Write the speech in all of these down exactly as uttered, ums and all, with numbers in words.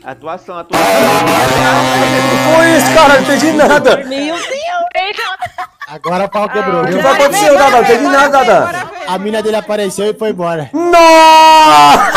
Atuação, atuação. Que foi isso, cara? Não entendi nada. Meu Deus. Agora o pau quebrou. O que vai acontecer, Dada? Não entendi nada, Dada. A mina dele apareceu e foi embora. Nossa!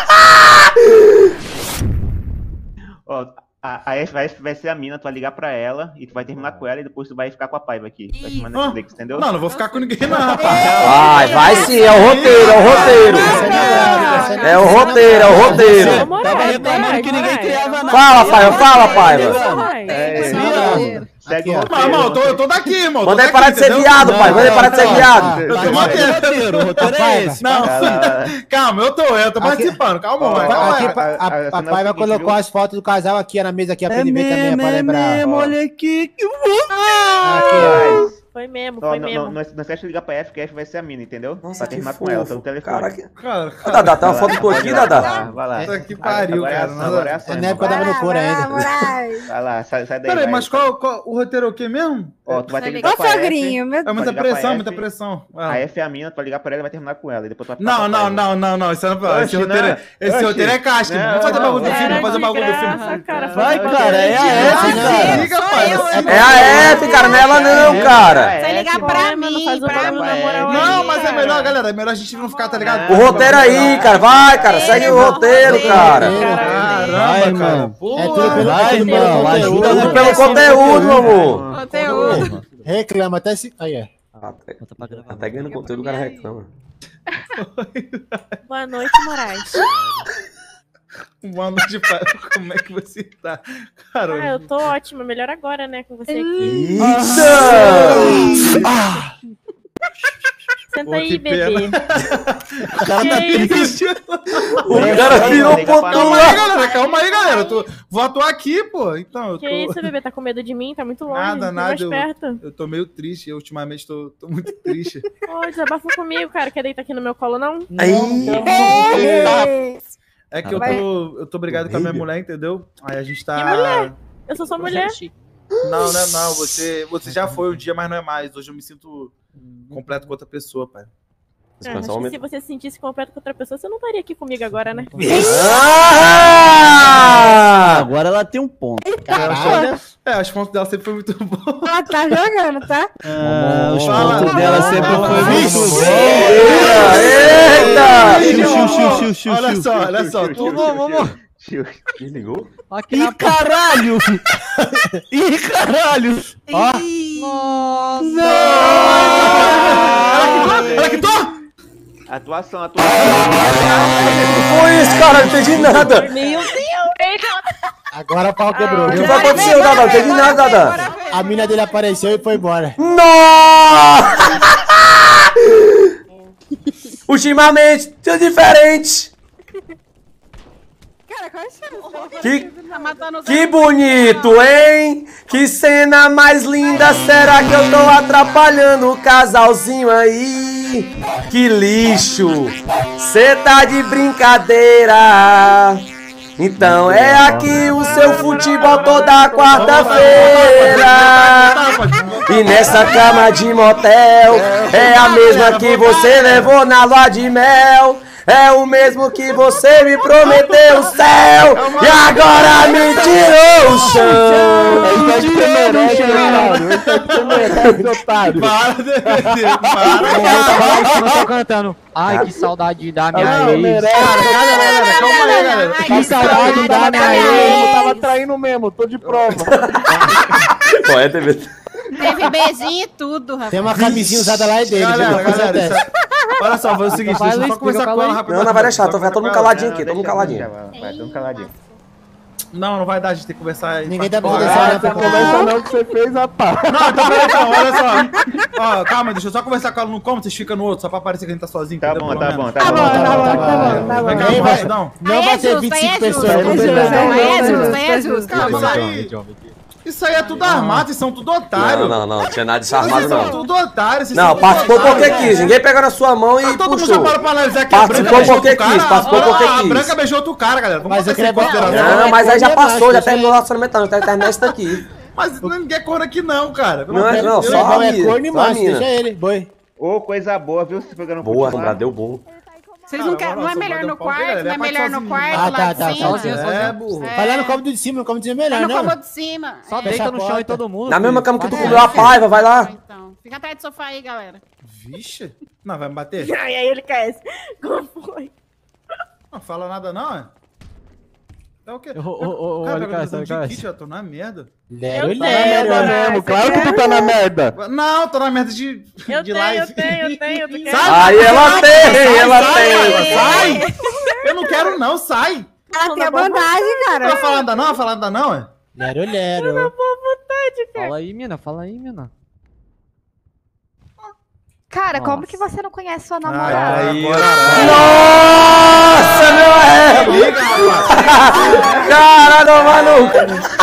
Ó, a, a F vai, vai ser a mina, tu vai ligar pra ela e tu vai terminar com ela e depois tu vai ficar com a Paiva aqui. Vai chamar Netflix, entendeu? Não, não vou ficar com ninguém, não, rapaz. Vai, vai sim, é o roteiro, é o roteiro. É o roteiro, é o roteiro. Tava reclamando que ninguém criava nada. Fala, Paiva, fala, Paiva. Segue o Mas, roteiro. irmão, eu tô, eu tô daqui, irmão. Manda ele parar de ser viado, pai. Manda ele parar de ser viado. Eu tô mantendo. O roteiro é esse. Não, calma, eu tô, eu tô participando. Calma, Ó, mãe. ó, Calma Aqui, aí. a, a, a, a Paiva colocou as fotos do casal aqui na mesa aqui, ó, pra ele ver também, pra lembrar. olha aqui que Aqui, Foi mesmo, Ó, foi não, mesmo. não, não, não esquece de ligar pra F, que F vai ser a mina, entendeu? Nossa, Pra que terminar com ela, fofo. pelo telefone. Caraca. Cara, Ô, Dada, tem uma foto tua aqui, Vai lá, Dada? vai lá. Puta que pariu, Agora é cara. ação, agora é ação, ó. Na época eu irmão. tava no couro ainda. Vai lá, sai, sai daí. Peraí, vai. mas qual, qual o roteiro é o quê mesmo? Ó, tu vai ter que Ô, ligar pra F. sogrinho, meu É Deus. muita ligar pra pressão, F. muita pressão. A Ah. F é a mina, tu vai ligar pra ela e vai terminar com ela. E depois tu vai ficar Não, com a não, Paiva. não, não, não. Isso não, esse Oxi, roteiro, não. é- esse Oxi. roteiro é casca. Não, Vamos fazer não, bagulho do não. filme, Era vamos fazer de bagulho do graça, filme. cara. Vai, foi cara, é a F, Liga, cara. liga, pai. É a F, cara, não é ela não, cara. Você ligar Pô, pra mano, mim, faz o pra bagulho na mim. moral Não, aí, mas é cara. melhor, galera. É melhor a gente não ficar, tá ligado? O roteiro aí, cara. Vai, cara. Segue o roteiro, cara. Caramba, cara. Pô, É tudo pelo, Vai, tudo irmão, pelo ajuda conteúdo. Tudo pelo conteúdo, meu amor. Conteúdo. Reclama até se... Aí, é. Até, até ganhando conteúdo, o cara reclama. Boa noite, Moraes. Boa noite, pai. Como é que você tá? Ah, eu Cara, tô ótima. Melhor agora, né, com você aqui. Eita! Senta Pô, aí, que bebê. o cara tá Que triste. O cara virou Liga pra Calma pontual. aí, galera. Calma aí, galera. Eu tô... Vou atuar aqui, pô. Então, eu Que tô... isso, bebê? Tá com medo de mim? Tá muito longe. Nada, Vem nada. mais Eu, perto. eu tô meio triste. Eu, ultimamente, tô, tô muito triste. Ô, desabafa comigo, cara. Quer deitar aqui no meu colo, não? Aí. É que eu tô, eu tô brigado com a minha mulher, entendeu? Aí a gente tá... Que mulher? Eu sou sua mulher. Não, não é não. Você, você já foi um dia, mas não é mais. Hoje eu me sinto completo com outra pessoa, pai. Ah, acho que se você se sentisse completo com outra pessoa, você não estaria aqui comigo agora, né? Ah! Agora ela tem um ponto. Caralho. É, as fontes dela sempre foi muito boas. Ela tá jogando, tá? Ah, os Fala. pontos dela sempre foi muito bom. Eita! Xiu, xiu, xiu, xiu, xiu, Olha xiu. só, olha só. Tu, Tio, desligou? Ih, caralho! Ih, caralho! ela quitou? Ela quitou? Atuação, atuação. Que foi isso, cara? Não entendi nada. Meu Deus! Agora o pau quebrou. O que viu? vai acontecer, Dada? Não entendi nada, Dada. A mina dele apareceu e foi embora. Nossa! Ultimamente, tudo diferente. Cara, qual é a chance? Que, Tá matando os que bonito, hein? Que cena mais linda. Será que eu tô atrapalhando o casalzinho aí? Que lixo. Cê tá de brincadeira. Então é aqui o seu futebol toda quarta-feira. E nessa cama de motel é a mesma que você levou na lua de mel. É o mesmo que você me prometeu o céu e agora me tirou o chão. Para, D V D, para. Eu tô cantando. Ai, que saudade da minha ex. Cara, galera, calma aí, galera. Que saudade da minha ex. Tava traindo mesmo, tô de prova. Qual é, T V? Teve beijinho e tudo, rapaz. Tem uma camisinha usada lá e dele. Galera, viu? galera, isso é- olha só, foi o seguinte, Vai, deixa eu Luiz, só conversar explica com ela pra rapidão. Não, não vai deixar, tô todo mundo caladinho aqui, todo mundo Deixa, caladinho. deixa, Vai, todo mundo caladinho. Não, não vai dar, a gente tem que conversar aí. Ninguém tá Ó, podendo ah, deixar tá ela conversando. não que você fez, rapaz. Não, então peraí, então, olha só. Ó, calma, deixa eu só conversar com ela no como, vocês ficam no outro, só pra parecer que a gente tá sozinho. Tá entendeu? bom, Pelo tá menos. bom, tá Tá bom. bom, tá bom, tá bom, tá Vai bom. cá, Aí não, vai- não. Não Aí vai é ter justo, vinte e aí cinco é pessoas. justo, vamos aí é ver. justo, aí é justo, aí é justo. Calma aí. Isso aí é tudo armado, vocês são tudo otário. Não, não, não, tinha nada de armado Vocês são não. tudo otário. vocês Não, são tudo participou otário, porque cara. quis, ninguém pegou na sua mão e Ah, todo mundo já puxou. parou pra analisar que a Participou Branca beijou porque outro cara. quis, participou Olha porque lá, A quis. Branca beijou outro cara, galera. Vamos Mas botar eu queria isso em consideração. Não, mas aí já Corno é passou, macho, já isso terminou o aí. relacionamento, não, tem que terminar isso daqui. Mas ninguém é corno aqui não, cara. Pelo Não amor é de não, Deus. só a Não é mina, corno e só a macho, mina. deixa ele, boi. Ô, coisa boa, viu? Se pegando Boa, Sombra, deu bom. Vocês não querem. Não é melhor no quarto? Não é melhor no quarto? Ah, lá tá, de tá, cima? Sozinho, sozinho É, é burro. É. Vai lá no cômodo de cima, no cômodo de cima é melhor, Vai no né? cômodo de cima. Só É. deita no chão porta. e todo mundo. Na mesma filho. cama que tu Faz comeu a isso. paiva, vai lá. Então, fica atrás do sofá aí, galera. Vixe. Não, vai me bater? Ai, aí ele cai. Como foi? Não fala nada não, é? É o quê? Ô, ô, ô, ô, Cara, olha, agora eu tô cara, de cara. kit, eu tô na merda. Lero, Eu tô na merda lero. mesmo, Claro que tu tá na merda. Não, tô na merda de, Eu de tenho, live. eu tenho, eu tenho. Tu quer? Aí ela tem, ela sai, tem. sai! Eu não quero não, sai! Ela tem a bandagem, cara. Tá falando ainda não? Tá falando ainda não, é? Lero, lero. Vontade, cara. Fala aí, mina, fala aí, mina. Cara, Nossa. como que você não conhece sua Ai, namorada? aí, Nossa, meu Liga, rapaz. Caralho, maluco.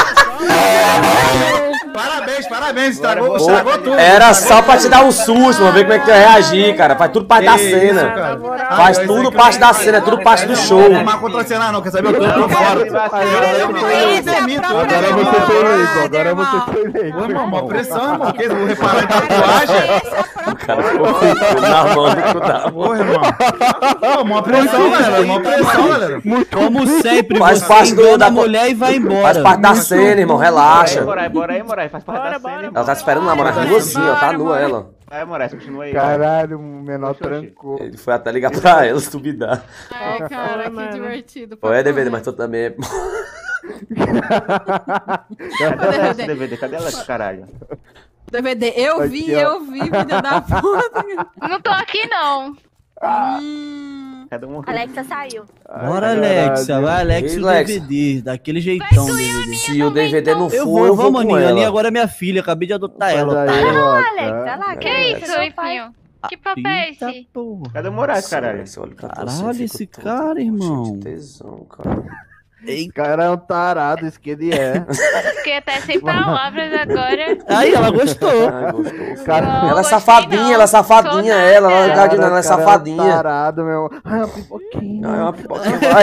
Parabéns, parabéns, estragou, Agora estragou tudo. Era só pra te dar um susto, mano, ver como é que tu ia reagir, cara. Faz tudo parte da Que cena. isso, cara. Faz Ah, eu tudo sei que parte eu- da cena, é tudo parte do show. Não vou contra a cena não, quer saber? Eu tô por fora. Esse é a própria Agora você namorada, foi eleito, agora irmão. você foi eleito. Ô, irmão, uma pressão, irmão. Que vou reparar em tatuagem? O cara ficou na mão do cu da Ô, irmão. Pô, uma pressão, galera. Uma pressão, galera. Como sempre, Faz você parte do- engana da- a mulher e vai embora. Faz parte da cena, irmão, relaxa. Bora aí, bora aí, Moraes. Faz parte Bora, da bora, cena, Ela irmão. tá esperando namorar com nuazinha, ó, tá nua ela. Vai, Moraes, continua aí. Caralho, o menor Oxi, oxi. trancou. Ele foi até ligar pra ela, se duvidar. Ai, cara, que mano. divertido. Oi, é D V D, mas tu também é... Cadê ela, esse D V D? Cadê ela, esse caralho? D V D, eu vi, Aqui, ó. eu vi, filha da puta. Não tô aqui, não. Hum. Cada um. Alexa saiu. Bora, Alexa. Vai, Alexa, Ei, o Alex. D V D. Daquele jeitão, D V D. Se o D V D não for, Eu eu vou, vou, vamos, com Aninha. ela. Aninha agora é minha filha. Acabei de adotar ela, Sai daí, otária. louca. Alexa, lá, que isso, Lifinho? Que papo é Eita, esse? porra. Cadê o Moraes, caralho? Esse olho pra você, Caralho, eu fico esse todo cara, cheio irmão. de tesão, cara. Esse cara é um tarado, isso que ele é. Fiquei até sem palavras agora. Aí, ela gostou. Ai, gostou. Cara, Não, Ela é gostei safadinha, não. ela é safadinha, Sou ela, nada. ela, ela, ela é cara safadinha. É um tarado, meu. Ai, uma pipoquinha. Não, é uma pipoquinha, vai.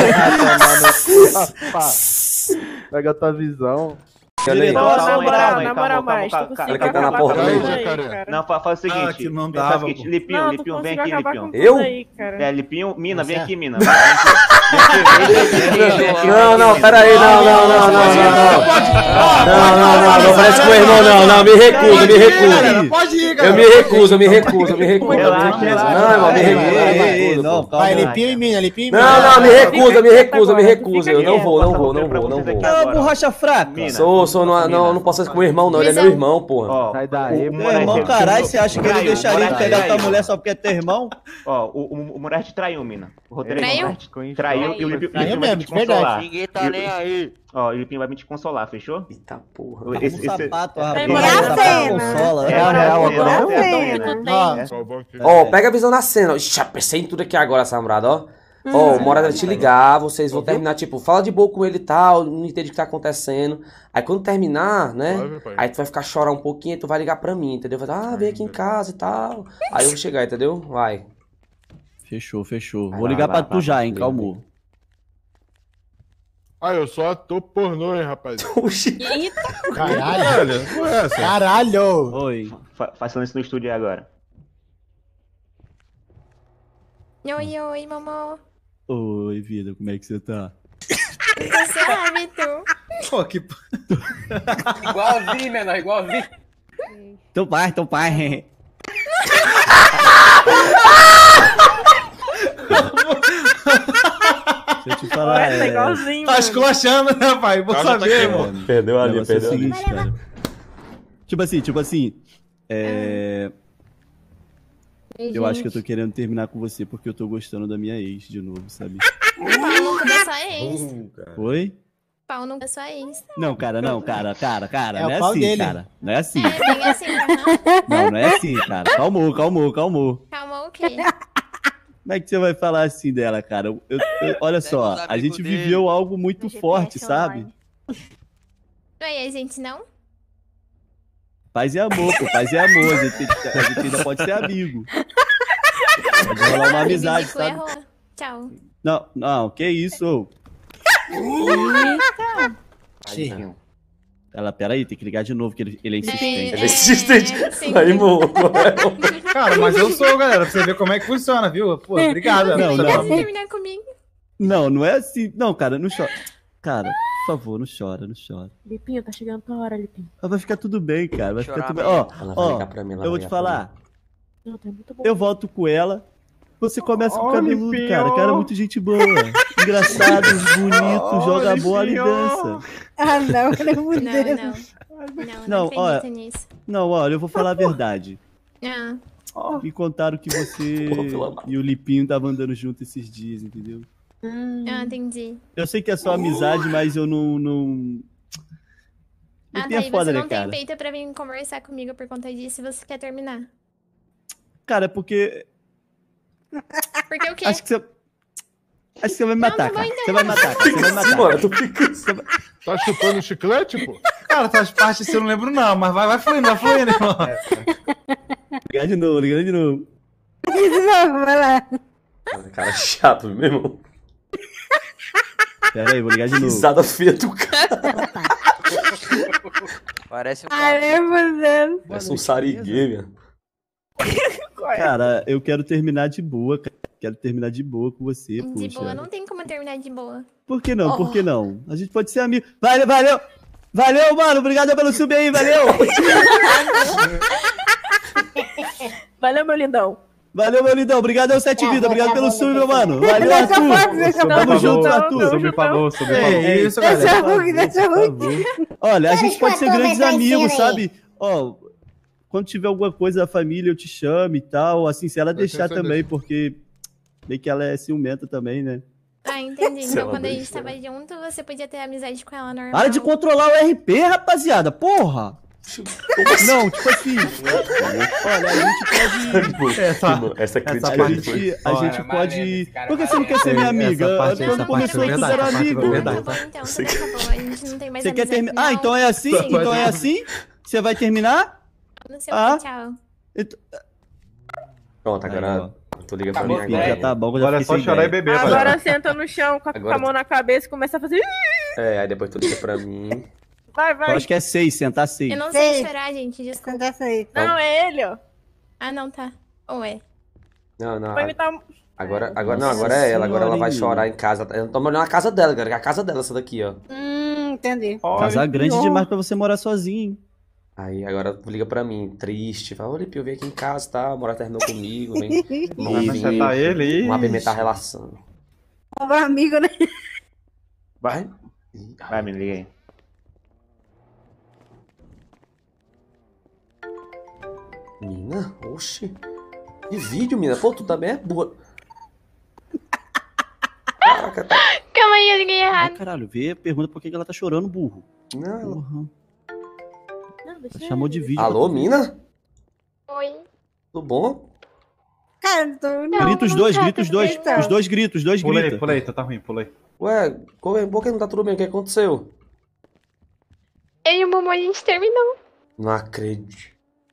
Pega a tua visão. Diretor, Não, Não, calma na aí, moral, calma aí, na calma, moral, calma, mais. calma, Tu calma, conseguiu calma, calma, acabar com calma, tudo calma, aí, calma. cara. Não, fa- faz o seguinte. Ah, que não faz dava, o seguinte, pô. Lipinho, Não, tu Lipinho, vem conseguiu aqui, acabar Lipinho. com Eu? tudo aí, cara. É, Lipinho, Mina, vem Você- aqui, Mina. Vem aqui. Vem aqui, vem aqui, Não, não, pera aí, não, não, não, não, não, não. Não, não, não, não parece com o irmão, não, não, me recuso, me recuso. Pode ir, Eu galera. me recuso, eu me recuso, eu me recuso. Relaxa, relaxa. Não, irmão, me Ei, recuso. ei, eu me ei, ei, recuso, não, pô. calma. Vai, aí. limpinho em mina, limpinho em mina. Não, não, me recuso, eu me recuso, eu me Fica recuso. Eu não quieto. vou, não vou, não vou, não vou. É uma borracha fraca. Mina. Sou, sou, não, não, não posso ser com o irmão, não, ele é meu irmão, porra. Ó, Sai daí, o- o meu Meu Moraes- irmão, caralho, você acha que ele Traiu, deixaria de Moraes pegar tua traiu. mulher só porque é teu irmão? Ó, o, o, o Moraes te traiu, Mina. O roteiro aí, Traiu? Moraes te traiu e o Lipinho Traiu Lipinho vai mesmo, te de verdade. consolar. Ninguém tá nem aí. Ó, o Lipinho vai me te consolar, fechou? Eita porra. Como Esse- esse- sapato, É rapaz. a Sapato cena. consola. É É a real agora. é a É cena. tu tem. Ó, Ó, pega a visão na cena. Ixi, já pensei em tudo aqui agora, Sambrado, ó. Ó, o Moraes vai te ligar, vocês vão terminar, tipo, fala de boa com ele e tal, não entende o que tá acontecendo. Aí quando terminar, né, aí tu vai ficar chorar um pouquinho e tu vai ligar pra mim, entendeu? Vai dizer, ah, vem aqui em casa e tal. Aí eu vou chegar, entendeu? Vai. Fechou, fechou. Vai Vou lá, ligar vai, pra tu vai, já, vai. hein, calmou. Ah, eu sou ator pornô, hein, rapaz. Oxi. caralho. Olha, não é essa. Caralho. Oi. Fa façando isso no estúdio aí agora. Oi, oi, mamão. Oi, vida, como é que você tá? Você sabe, tu. Pô, que... Igualzinho, menor, igualzinho. Teu pai, teu pai. Deixa eu te falar, Olha, tá é... igualzinho, Tá mano. esculachando, né, pai? Vou Calma, tá saber, aqui, irmão. Perdeu O ali, negócio é o perdeu ali. seguinte, cara. Tipo assim, tipo assim. É... Eu acho que eu tô querendo terminar com você porque eu tô gostando da minha ex de novo, sabe? Pau nunca da sua ex. Oi? Pau nunca da sua ex. Não, cara, não, cara, cara, cara. É não o é pau assim, dele. cara. Não é assim. É, bem assim, aham. Não, não é assim, cara. Calmou, calmou, calmou. Calma, o quê? Como é que você vai falar assim dela, cara? Eu- eu- eu- olha só, a gente viveu algo muito forte, sabe? Não é a gente, não? Paz e amor, pô, paz e amor. A gente, a gente ainda pode ser amigo. Pode rolar uma amizade, Bibico sabe? errou. Tchau. Não, não, que isso? Sim. Ela, peraí, tem que ligar de novo, que ele, ele é insistente. Ele é insistente. É, sim. Aí, morro. Cara, mas eu sou, galera, pra você ver como é que funciona, viu? Pô, obrigado. Não, Você não. quer terminar comigo? Não, não é assim. Não, cara, não chora. Cara, por favor, não chora, não chora. Lipinho, tá chegando tua hora, Lipinho. Ah, vai ficar tudo bem, cara. Vai ficar Chorar tudo bem. Ó, Ela vai ó, ligar pra mim, ela eu vai vou te ligar pra falar. Não, tá muito bom. Eu volto com ela. Você começa com o Ó, cabeludo, Lipinho. cara. Cara, muito gente boa. Engraçado, bonito, Ó, joga bola e Lipinho. dança. Ah, não, pelo amor de Não, Deus. não. Não, Não, não olha- acredito nisso. Não, olha, eu vou falar a verdade. Ah, Me contaram que você Pô, pelo amor. e o Lipinho estavam andando junto esses dias, entendeu? ah, entendi. Eu sei que é só amizade, mas eu não. não... Ah, Lipinho tá, é e foda, você né, não cara? tem peito pra vir conversar comigo por conta disso e você quer terminar. Cara, é porque. Porque o quê? Acho que você. Acho que você vai me Não, matar, tá bom, cara. então. Você vai me matar, cara. Você vai me Sim, matar. mano, tu fica assim. Tá chupando chiclete, pô? Cara, tuas partes eu não lembro não, mas vai, vai fluindo, vai fluindo, irmão. Ligar de novo, ligar de novo. Não, vai lá. Cara chato, meu irmão. Pera aí, vou ligar de novo. Risada feia do cara. Parece um Ai, meu Deus. Parece um sariguê, Cara, eu quero terminar de boa, cara. Quero terminar de boa com você, De poxa. boa, não tem como terminar de boa. Por que não? Por que não? A gente pode ser amigo. Valeu, valeu! Valeu, mano! Obrigado pelo sub aí, valeu! Valeu, meu lindão. Valeu, meu lindão! Obrigado ao Sete Vida, obrigado pelo sub, meu mano! Valeu, Deixa eu falar, Arthur! deixa eu Tamo falar. junto, Tamo Arthur! junto. falou, sobre É isso, Deixa galera. eu ruim, deixa eu ruim. Por favor. Olha, a gente pode ser Deixa eu grandes ver essa amigos, cena aí. sabe? Ó, quando tiver alguma coisa da família, eu te chamo e tal. Assim, se ela deixar ser também, porque meio que ela é ciumenta também, né? Ah, entendi. Se Então ela quando a gente deixar. tava junto, você podia ter amizade com ela normal. Para de controlar o R P, rapaziada! Porra! Não, tipo assim. Olha, a gente pode. Essa, Essa, essa A crítica aí parte- foi. gente, a gente pode. Por que você não quer ser minha amiga? Essa parte- Quando essa começou parte é tudo verdade, era essa parte é amigo. verdade. Tá bom, então, Você tudo acabou. A gente não tem mais Você quer amizade, terminar? não. Ah, então é assim? Sim. Então é assim? Você vai terminar? Não sei Ah. o que, tchau. Pronto, agora. Eu tô ligando pra mim Enfim, agora. já tá bom, que eu já Agora é fiquei só sem chorar e ideia. beber, Agora galera. senta no chão com a, com a Agora- mão na cabeça e começa a fazer. É, aí depois tu liga pra mim. Vai, Eu vai. acho que é seis, sentar seis. Eu não sei Sei. chorar, gente, desculpa. Acontece aí. Não, é ele, ó. Ah, não, tá. Ou é? Não, não. Vai imitar um. Agora, agora não, Nossa agora é ela. Agora ela vai senhora, chorar em casa. Eu tô olhando a casa dela, galera. É a casa dela, essa daqui, ó. Hum, entendi. Casar grande demais pra você morar sozinho, hein? Aí agora liga pra mim, triste. Fala, ô Lipe, eu vim aqui em casa, tá? A morar terminou comigo, vem. Vai Vem, acertar ele aí. Vamos apimentar a relação. Um amigo, né? Vai. Vai, me liga aí. Mina? Oxi. Que vídeo, mina? Pô, tu também é boa. Caraca, tá. Calma aí, eu liguei Ai, errado. caralho, vê, pergunta por que que ela tá chorando, burro. Não. Porra. Não, deixa Chamou de ele. vídeo. Alô, mina? Oi. Tudo bom? Cara, eu tô... Não, Grita os não dois, tá, grita os tudo dois. bem, então. Os dois gritos, os dois Pula aí, gritos. pula aí, tu tá ruim, pula aí. Ué, como é- por que não tá tudo bem? O que aconteceu? Eu e o Momo, a gente terminou. Não acredito.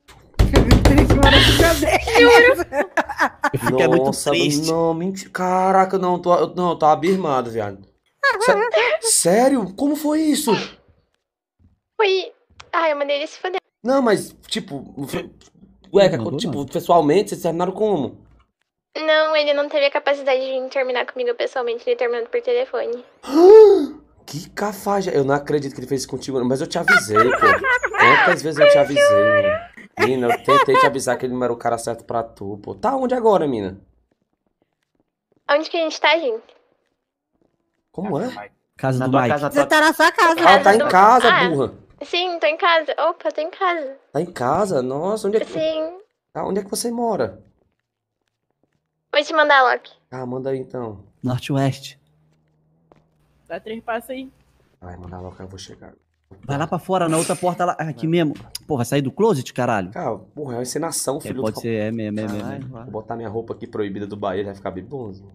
Eu fiquei muito Nossa, triste. não, mentira. Caraca, não, tô, eu- não, eu tô abismado, viado. Sé- Sério? Como foi isso? Foi. Ai, eu mandei ele se foder. Não, mas, tipo, fe- ué, que- Mandou tipo, nada. pessoalmente, vocês terminaram como? Não, ele não teve a capacidade de terminar comigo pessoalmente, ele terminando por telefone. Que cafajé. Eu não acredito que ele fez isso contigo, não, mas eu te avisei, pô. Quantas vezes eu te avisei, mano? Mina, eu tentei te avisar que ele não era o cara certo pra tu, pô. Tá onde agora, mina? Onde que a gente tá, gente? Como é? Casa Na do tua Mike. casa, Você tua... tá na sua casa. Ah, tá em do- casa, Ah. burra. Sim, tô em casa. Opa, tô em casa. Tá em casa? Nossa, onde é que, Sim. ah, onde é que você mora? Vou te mandar, Loki. Ah, manda aí então. Norte-Oeste. Dá três passos aí. Vai, manda logo que eu vou chegar. Vai lá pra fora, na outra porta lá. Ah, aqui mesmo. Pô, vai sair do closet, caralho? Cara, porra, é uma encenação, É, filho pode do... ser, é mesmo, é mesmo. é Vai, mesmo. Vou botar minha roupa aqui proibida do Bahia, vai ficar bem bonzinho.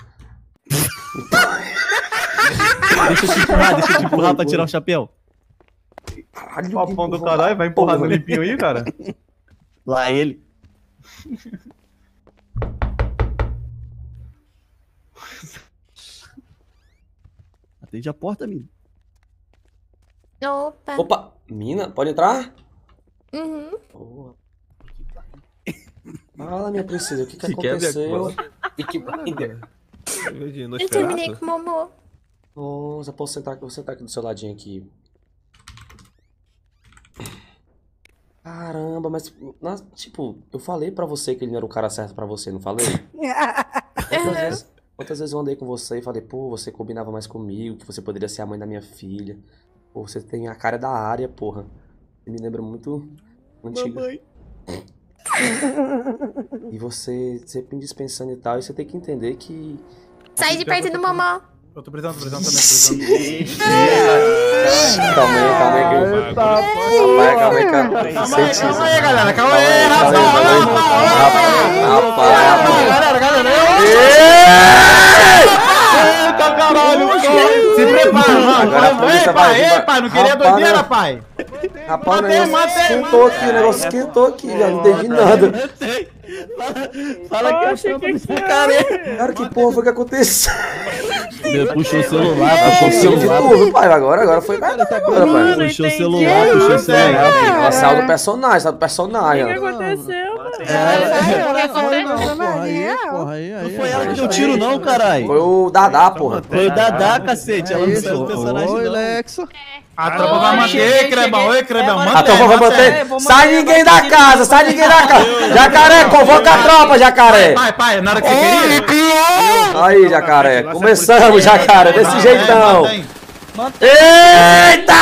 Deixa eu te empurrar, deixa eu te empurrar pra tirar o chapéu. Caralho, Papão do empurrou. caralho, vai empurrar no Porra. limpinho aí, cara. Lá ele. Atende a porta, menino. Opa. Opa! Mina, pode entrar? Uhum. Boa. Fala, minha princesa, o que que Se aconteceu? E que barriga. Eu terminei com o Momô. Nossa, posso sentar aqui? Vou sentar aqui do seu ladinho aqui. Caramba, mas, mas, tipo, eu falei pra você que ele não era o cara certo pra você, não falei? Quantas vezes, quantas vezes eu andei com você e falei, pô, você combinava mais comigo, que você poderia ser a mãe da minha filha. Pô, você tem a cara da área, porra. Você me lembra muito antiga. Mamãe. E você sempre me dispensando e tal, e você tem que entender que... Sai de perto do Momô. Eu tô precisando, tô precisando também, tô precisando. Calma aí, calma aí. Calma aí, calma aí, calma aí. Calma aí, calma aí, galera, calma aí, Calma aí, rapaz. Galera, galera. Eita, caralho, se prepara, mano. Agora a polícia vai vir. Ei, pai, não queria doideira, pai. Rapaz, o negócio esquentou aqui, o negócio esquentou aqui, velho, não entendi nada. Fala que eu sou que que cara. Cara, que porra foi que aconteceu? Puxou o celular, puxou o De celular. tudo, pai, agora, agora foi agora, pai. Puxou o celular, puxou o celular. Ela saiu do personagem, saiu do O personagem. que aconteceu, mano? Porra, aí, Porra, aí, aí. Não foi ela que deu tiro, não, caralho. Foi o Dadá, porra. Foi o Dadá, cacete. Ela não saiu do personagem, Oi, não. Lexo. A tropa vai manter, Crebão. Oi, Crebão, manda. A tropa vai manter. Sai ninguém da casa, sai ninguém da casa. Jacaré, convoca a tropa, Jacaré. Pai, pai, na hora que você queria. Aí, Jacaré, começamos, Jacaré, desse jeitão. Eita!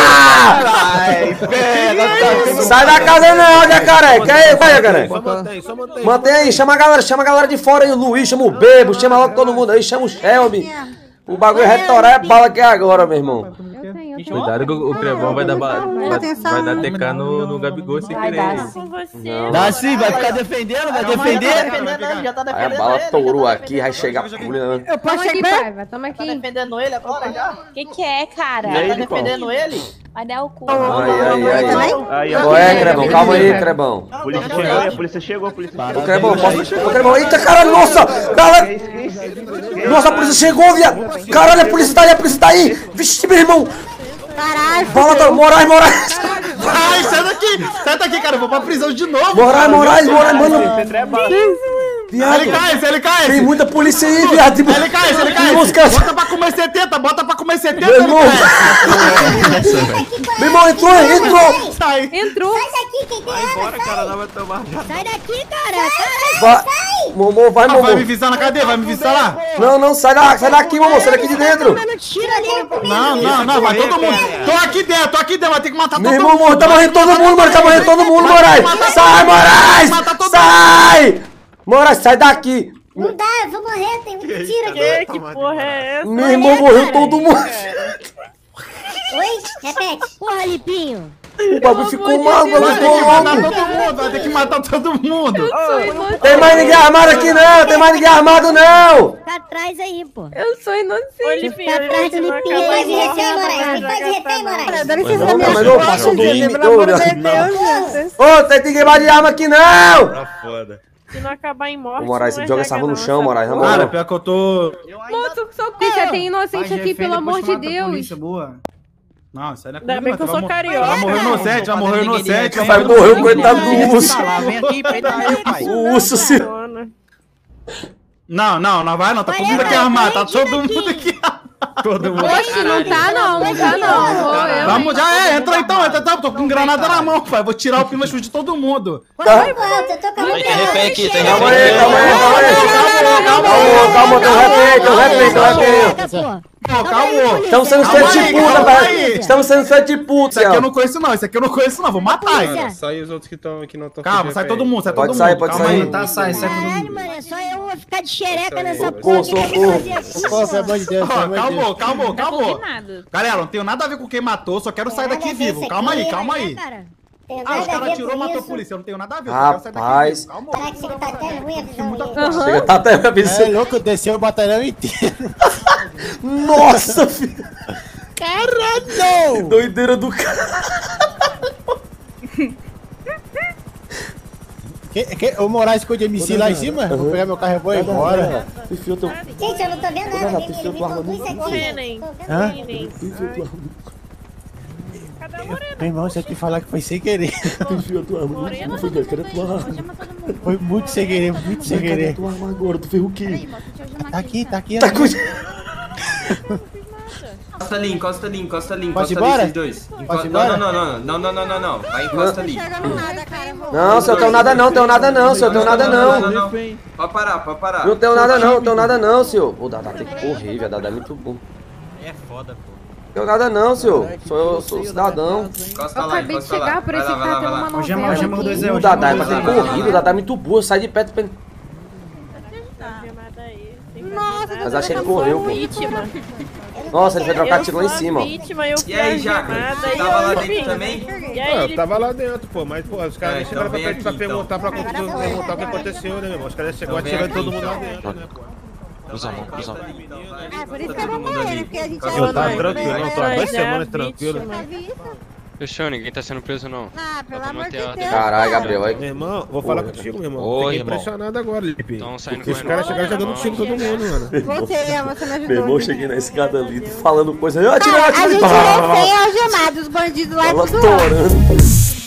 Sai da casa não, Jacaré. Quer aí, vai, Jacaré. Mantém aí, chama a galera, chama a galera de fora aí, o Luiz, chama o Bebo, chama logo todo mundo aí, chama o Shelby. O bagulho é retorar é bala aqui agora, meu irmão. Cuidado que o Crebão vai dar, ba- vai, vai dar T K no, no Gabigol sem querer. Com você. Dá sim, vai ficar defendendo, vai defender. Aí a bala tourou aqui, vai chegar pulando. Eu posso Toma aqui, chegar? pai. Toma aqui. defendendo ele agora já? Que que é, cara? E aí, Tá Nicole? defendendo ele? Vai dar o cu. Ai, ai, ai. Aí, Qual é, Crebão? Calma aí, Crebão. A polícia chegou, a polícia chegou, a polícia Ô, chegou. Crebão, posso... Ô, Crebão, eita, caralho, nossa! Galera! Nossa, a polícia chegou, viado! Caralho, a polícia tá aí, a polícia tá aí! Vixe, meu irmão! Caralho. Fala, tá, Moraes, Moraes! Ai, sai daqui! Sai daqui, cara, eu vou pra prisão de novo. Moraes, Moraes, Moraes, mano! Viado! Ele cai, ele cai! Tem muita polícia aí, viado! Ele cai, ele cai! Bota pra comer setenta, bota pra comer setenta, Meu irmão! ele Meu irmão, entrou, entrou! Sai! Entrou. Sai daqui, quem tem arma, sai. Sai daqui, cara. Vai, Momô, vai, Ah, vai me Momô! visar na cadeia, vai me visar lá? Não, não, sai, da, sai daqui, Momô, sai daqui de dentro! Tira ali. Não, não, não, vai todo mundo! Tô aqui dentro, tô aqui dentro, vai ter que matar todo Meu mundo! irmão, morre, tá morrendo todo mundo, mano, tá morrendo todo mundo, Moraes! Sai, Moraes! Sai! Moraes, sai daqui! Não dá, eu vou morrer, tem muito tiro Que, aqui. que porra é essa? Meu irmão morreu todo mundo! Oi? Repete. Porra, Lipinho. O bagulho ficou mal, o bagulho Vai ter ficou que matar louco! todo mundo, vai ter que matar todo mundo! Tem mais ninguém armado aqui não! Tem mais ninguém armado não! Fica atrás aí, pô. Eu sou inocente. Olha, Fica atrás do Lipinho. Faz de refém, Moraes. Faz de refém, Moraes. Dá licença Não, da mas minha não, passou do limite, pelo amor ô, de não. Deus, gente. Ô, tem ninguém mais de arma aqui não! Tá foda. Se não acabar em morte. Ô, Moraes, não é joga essa regra arma no não, chão, sabe? Moraes, na Cara, moral. pior que eu tô... Moço, socorro. Tem inocente aqui, pelo amor de Deus. boa. Não, isso aí não é Ainda comigo, bem não. que eu Tu sou vai mo- carioca. Vai morrer inocente, vai morrer inocente. Vai morrer o coitado do urso. Vem aqui, peida eu, pai. O urso se... Não, não, não vai não, tá todo mundo aqui armado, tá todo mundo aqui armado. Todo mundo. Oxe, não tá não, não tá não. Vou eu. Vamos, já é, entra então, entra então, tô com granada na mão, pai. Vou tirar o pima chute de todo mundo. Vai pro alto, eu tô com a Tem refém aqui, tem Calma refém aí, calma aí, calma aí. Calma, calma, tem um refém, tem um refém, tem um refém. Pô, calma. Estamos sendo Calma feitos de aí, puta, calma velho. aí. Estamos sendo feitos de puta, Isso aqui eu Céu. não conheço não, isso aqui eu não conheço não, vou matar. Polícia. Sai os outros que estão aqui não estão. Calma, sai todo mundo, sai todo Pode mundo. sair, pode Calma sair. aí. Tá, sai, sai todo Caralho, mundo. mano, é só eu vou ficar de xereca nessa Socorro, porra. socorro. Pô, pelo amor de Deus, pelo Ó, amor de Deus. calma, calma, calma. Combinado. Galera, não tenho nada a ver com quem matou, só quero sair daqui vivo. Calma aí, calma aí. Ah, os caras tirou, matou a polícia, eu não tenho nada a ver, só quero sair daqui Rapaz. vivo. Calma. Será que você tá até ruim a visão aí? Chega, tá até me É avisando. louco, desceu o batalhão inteiro. Nossa, filho. Caralho! Doideira do cara. Que, que, o Moraes ficou de M C lá em cima? Vou pegar meu carro e vou embora. Enfia o teu... Gente, eu não tô vendo nada. Renato, Ele enfia me tua arma conduz no- aqui. Correndo, hein? Tô vendo Hã? Correndo, hein? Enfia o teu... Cadê Meu irmão, você tem que falar que foi sem querer. Tu a tua arma, não foi, velho. Cadê a tua arma? Foi muito sem querer, muito sem Cadê a querer. tua arma agora? Tu fez o quê? Tá aqui, tá aqui. Tá com... Encosta ali, encosta ali, encosta ali, Pode encosta ir ali, embora? vocês dois. Pode Encosta... ir Não, embora? não, não, não, não, não, não, não, vai, encosta ali. Não, senhor, tenho nada não, tenho nada não, senhor, tenho nada não. Não, não, não. Pode parar, pode parar. Não tenho nada não, tenho nada não, senhor. O Dadá tem que correr, velho, Dadá é muito bom. É foda, pô. Tenho nada não, senhor. Sou eu, sou cidadão. Encosta lá, encosta lá. por esse Vai lá, vai lá, cara, vai lá. uma novela. O Dadá é pra ter corrido, o Dadá é muito burro, sai de perto. pra- Nossa, Mas acho que ele correu, pô. Vítima. Nossa, ele vai trocar Eu tiro lá em sou a cima, ó. vítima, eu fui E aí, Jaca? algemada, e Tava lá eu dentro vim. também? E Ah, aí, eu ele... tava lá dentro, pô, mas pô, os caras É, nem chegaram então pra, vem pra aqui, perguntar, pra então. perguntar o que aconteceu, né, meu irmão? Os caras chegou Então vem atirando aqui, todo mundo lá então. dentro, né, pô? Cruza a mão, cruza a mão. Ah, por isso que eu vou morrer, porque a gente Eu é tá louco, tranquilo, né? não, tô há duas Mas é a semanas tranquilo. vítima. Fechou, ninguém tá sendo preso, não. Ah, pelo Dá pra amor de manter a Deus. Caralho, Gabriel, Meu aí. irmão, vou falar contigo, meu irmão. Ô, Fiquei irmão. impressionado agora, Lipe. Tão saindo Porque os correndo. caras chegaram jogando Não, tiro em todo mundo, mano. Você, você me ajudou. Meu irmão, cheguei na escada ali, falando coisa. Eu atirei, Cara, a atirei. gente Pá! refém algemado, os bandidos lá é Ela tudo torando.